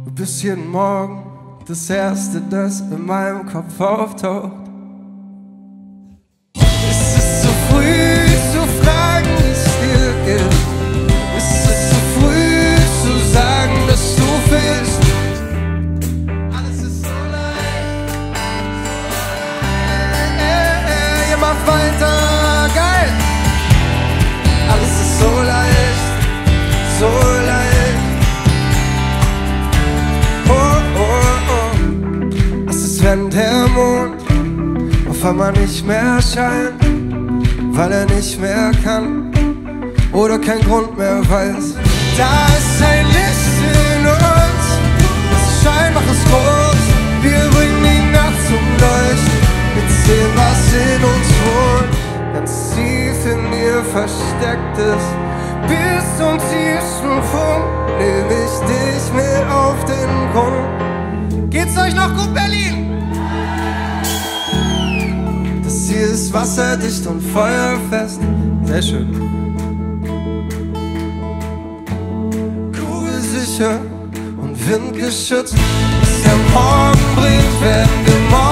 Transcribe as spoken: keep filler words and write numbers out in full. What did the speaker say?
Du bist jeden Morgen das Erste, das in meinem Kopf auftaucht. Es ist zu früh zu fragen, wie es dir geht. Es ist zu früh zu sagen, dass du fehlst. Alles ist so leicht, so leicht. Ihr macht weiter, geil. Alles ist so leicht, so leicht. Wenn der Mond auf einmal nicht mehr scheint, weil er nicht mehr kann oder keinen Grund mehr weiß. Da ist ein Licht in uns, das scheinbar ist groß. Wir bringen die Nacht zum Leuchten, wir sehen, was in uns wohnt, ganz tief in dir versteckt ist. Bis zum tiefsten Punkt nehm ich dich mit auf den Grund. Geht's euch noch gut, Berlin? Das hier ist wasserdicht und feuerfest. Sehr schön. Kugelsicher und windgeschützt. Was der Morgen bringt, werden wir morgen